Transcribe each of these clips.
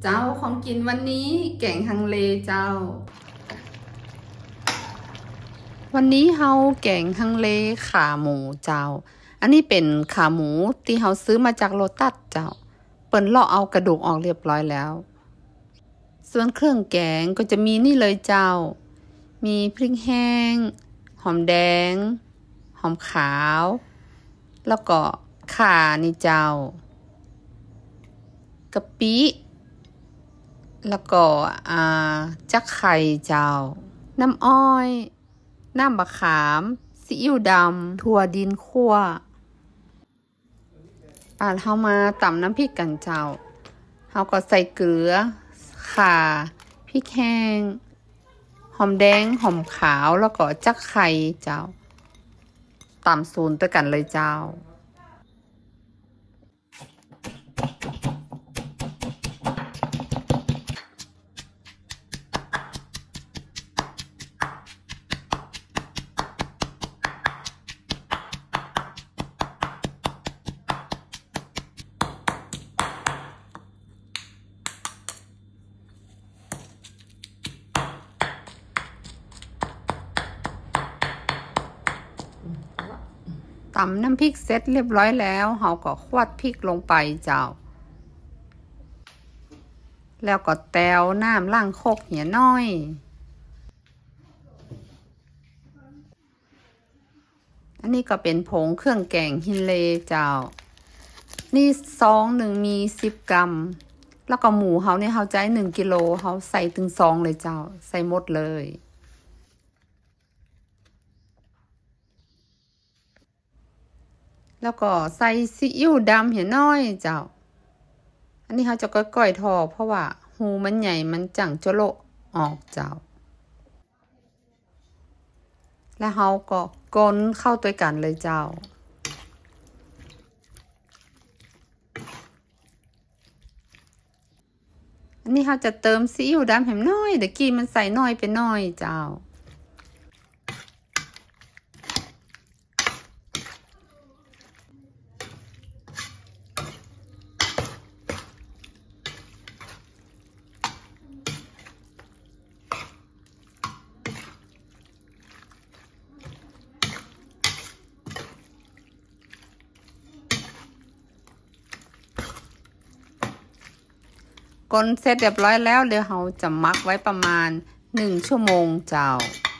จ้าของกินวันนี้แกงฮังเลเจ้าวันนี้เฮาแกงฮังเลขาหมูเจ้าอันนี้เป็นขาหมูที่เฮาซื้อมาจากโลตัสเจ้าเปิ้นเลาะเอากระดูกออกเรียบร้อยแล้วส่วนเครื่องแกงก็จะมีนี่เลยเจ้ามีพริกแห้งหอมแดงหอมขาวแล้วก็ข่านี่เจ้ากะปิแล้วก็จักไข่เจ้าน้ำอ้อยน้ำมะขามซีอิ๊วดำถั่วดินคั่วเฮามาตำน้ำพริกกันเจ้าเฮาก็ใส่เกลือข่าพริกแห้งหอมแดงหอมขาวแล้วก็จักไข่เจ้าตำสูนด้วยกันเลยเจ้าตำน้ำพริกเสร็จเรียบร้อยแล้วเราก็ควดพริกลงไปเจ้าแล้วก็แต้วน้ำล้างโคกเหี่ยน้อยอันนี้ก็เป็นผงเครื่องแกงฮินเลเจ้านี่ซองหนึ่งมี10 กรัมแล้วก็หมูเขาเนี่ยเขาใจ1 กิโลเขาใส่ถึงซองเลยเจ้าใส่หมดเลยแล้วก็ใส่ซีอิ๊วดำเหี่ยน้อยเจ้าอันนี้เขาจะก้อยๆทอเพราะว่าหูมันใหญ่มันจังจะโละออกเจ้าแล้วเขาก็กลนเข้าตัวกันเลยเจ้าอันนี้เขาจะเติมซีอิ๊วดำแหมน้อยเดี๋ยวกี้มันใส่น้อยไปน้อยเจ้ากลนเสร็จเรียบร้อยแล้วเดี๋ยวเราจะมักไว้ประมาณ1 ชั่วโมงเจ้า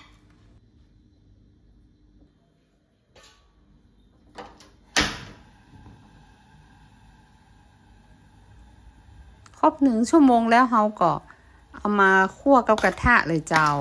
ครบ1 ชั่วโมงแล้วเราก็เอามาคั่วกับกระทะเลยเจ้า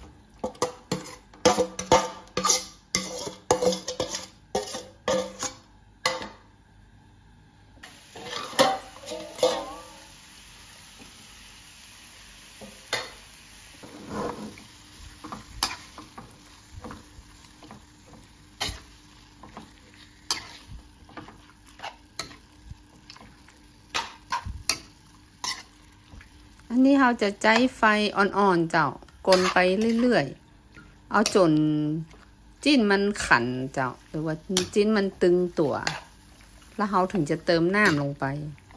อันนี้เราจะใจไฟอ่อนๆเจ้ากลไปเรื่อยๆเอาจนจิ้นมันขันเจ้าหรือว่าจิ้นมันตึงตัวแล้วเราถึงจะเติมน้ำลงไป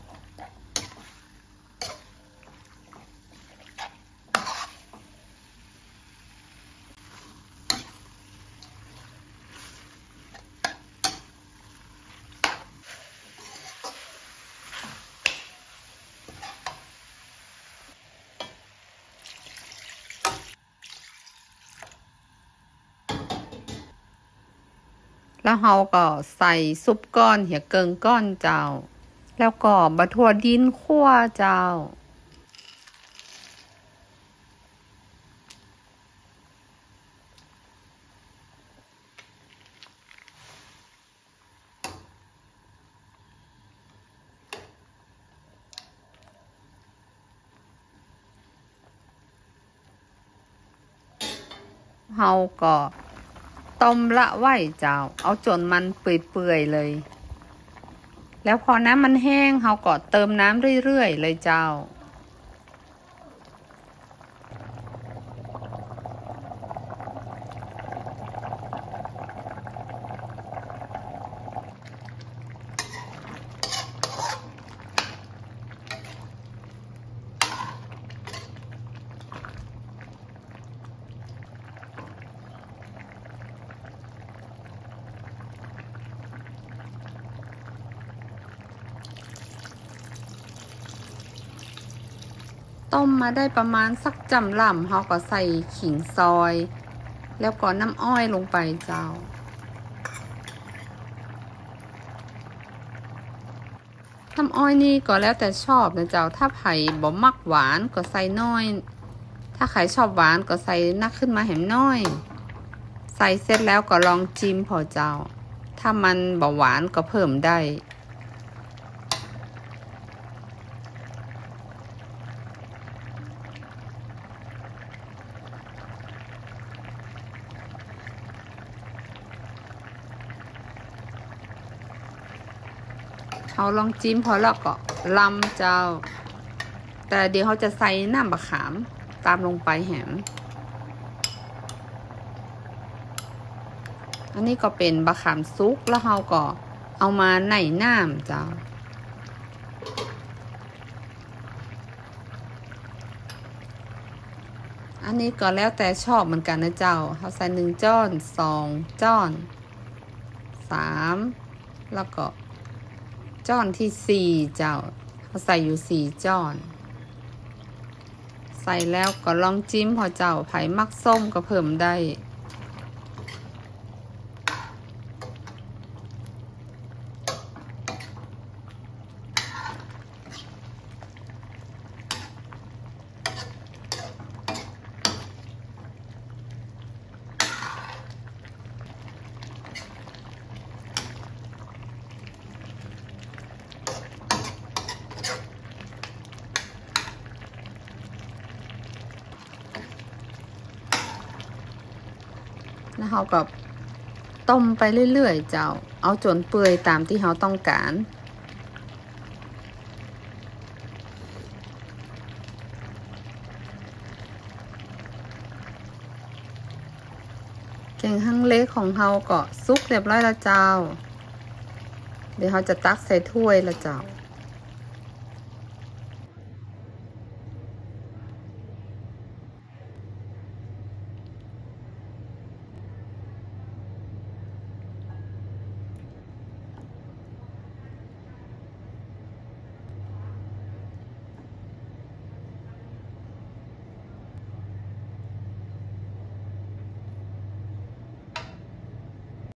แล้วเราก็ใส่ซุปก้อนเหี่ยเกิงก้อนเจ้าแล้วก็บะถั่วดินคั่วเจ้าเราก็ต้มละไว้เจ้าเอาจนมันเปื่อยๆเลยแล้วพอน้ำมันแห้งเราก็เติมน้ำเรื่อยๆเลยเจ้า แต้มมาได้ประมาณสักจำล่ำเขาก็ใส่ขิงซอย แล้วก็น้ำอ้อยลงไปเจ้าน้ำอ้อยนี่ก็แล้วแต่ชอบนะเจ้าถ้าไผ่บ่มักหวานก็ใส่น้อยถ้าใครชอบหวานก็ใส่นักขึ้นมาแหมน้อยใส่เสร็จแล้วก็ลองจิ้มพอเจ้าถ้ามันบ่หวานก็เพิ่มได้เขาลองจิ้มพอแล้วก็ลำเจ้าแต่เดี๋ยวเขาจะใส่น้ำมะขามตามลงไปแหมอันนี้ก็เป็นมะขามซุกแล้วเขาก็เอามาในน้ำเจ้าอันนี้ก็แล้วแต่ชอบเหมือนกันนะเจ้าเขาใส่1 จ้อน2 จ้อน3แล้วก็จ้อนที่4เจ้าเขาใส่อยู่4 จ้อนใส่แล้วก็ลองจิ้มพอเจ้าไผ่มักส้มก็เพิ่มได้แล้วเราก็ต้มไปเรื่อยๆเจ้าเอาจนเปื่อยตามที่เราต้องการแกงฮังเลของเราก็สุกเรียบร้อยแล้วเจ้าเดี๋ยวเราจะตักใส่ถ้วยแล้วเจ้า